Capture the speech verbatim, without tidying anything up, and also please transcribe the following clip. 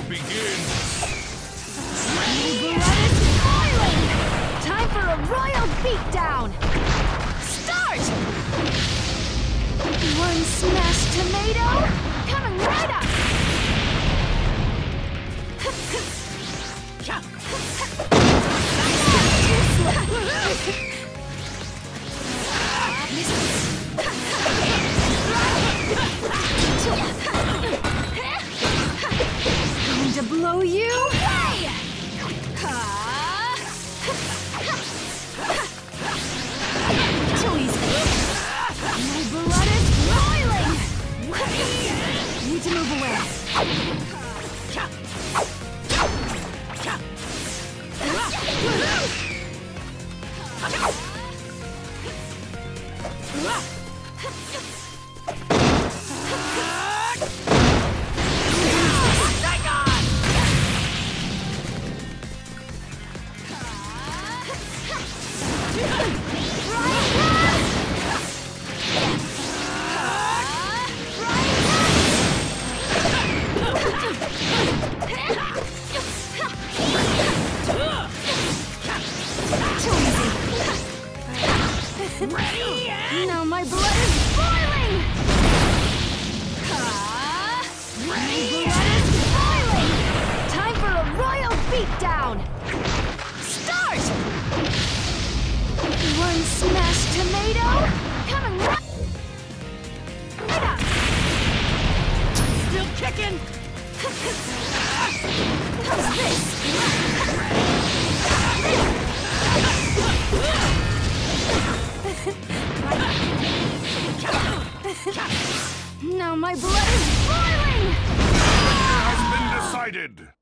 begins. The blood is boiling! Time for a royal beatdown! Start! One smashed tomato coming right up! Going to blow you away! Too easy. My blood is boiling! Need to move away. Now my blood is boiling! My blood is boiling! Time for a royal beatdown! Start! One smashed tomato coming right, right up! Still kicking! How's this? Now my blood is boiling! Has been decided.